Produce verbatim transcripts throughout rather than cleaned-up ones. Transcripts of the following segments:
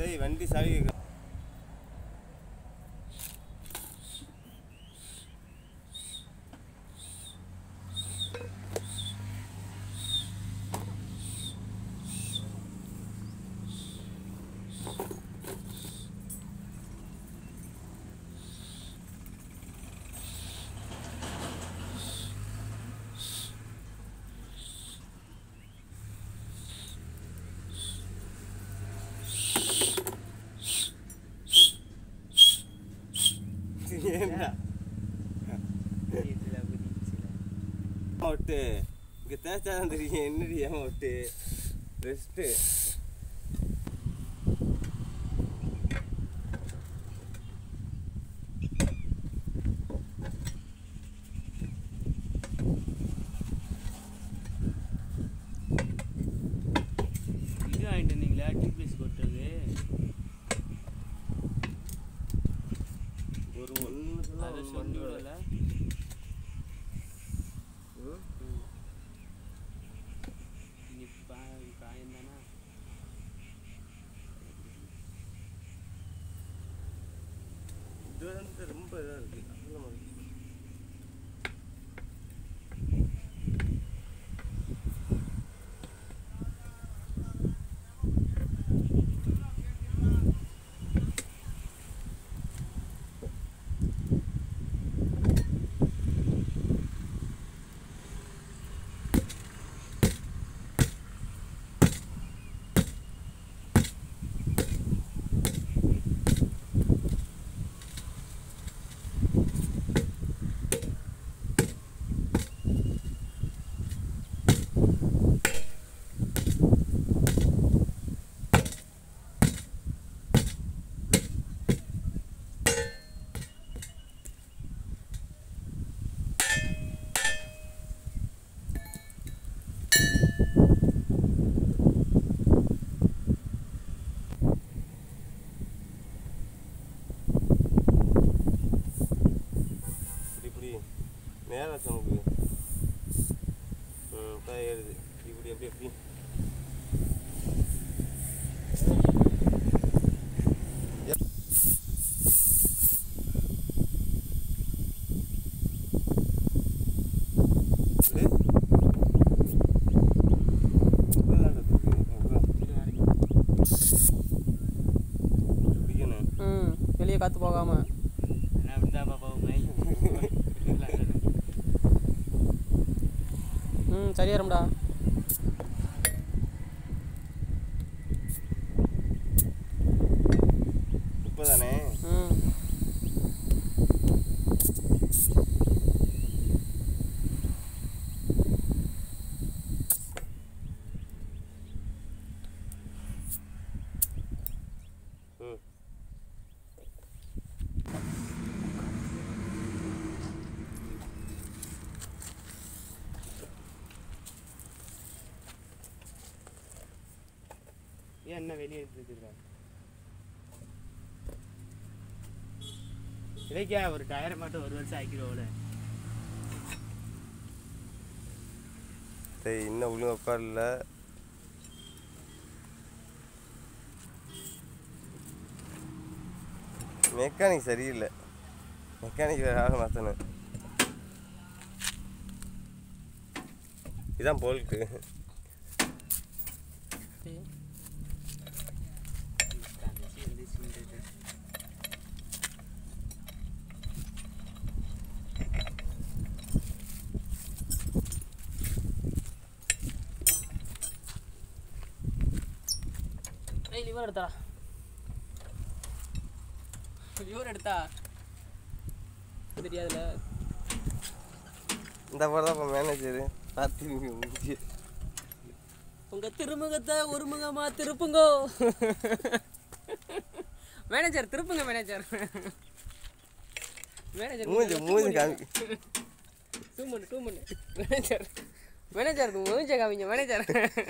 டேய் வண்டி சாவி விட்டு இங்கே தேய்ச்சாதான் தெரியும் என்னடி ஏமா விட்டு ரெஸ்ட்டு இது வாங்கிட்டு வந்தீங்களா டிபிஎஸ் கொட்டது ஒரு ஒன்று அதை சொல்லி விடல இது வந்து ரொம்ப இதாக இருக்குது நேரம் நமக்கு ம் தான் ஏறுது இப்படி எப்படி எப்படி வெளியே காத்து போகாம ம் சரியாரும்டா இப்போதானே ம் ம் ஏன் என்ன வெளியே எடுத்துருக்கா இலைக்கா ஒரு டயரை மட்டும் ஒரு வருஷம் ஆக்கிடுவோம்ல சரி இன்னும் ஒழுங்காக உட்காரல மெக்கானிக் சரியில்லை மெக்கானிக் வேறு ஆக மாற்றணும் இதுதான் போல்ட்டு லிவர் எடுத்தா லிவர் எடுத்தா தெரியாதுல இந்த படம் தான் மேனேஜரு பார்த்து உங்க திருமுகத்தை ஒரு முகமா திருப்புங்கோ மேனேஜர் திருப்புங்க மேனேஜர் மேனேஜர் மூஞ்சி மூஞ்சி காமி டூ மணி டூ மணி மேனேஜர் மேனேஜர் மூஞ்சி காமிங்க மேனேஜர்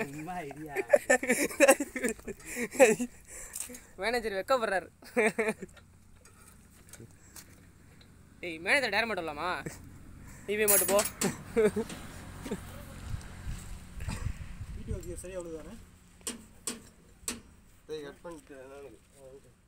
மேனேஜர் வெக்கப்படுறாரு ஏய் மேனேஜர் டேர் மட்டும் இல்லாமா டிவி மட்டும் போ வீடியோ சரியா அவ்வளோதானே டேய் கட் பண்ணிட்டு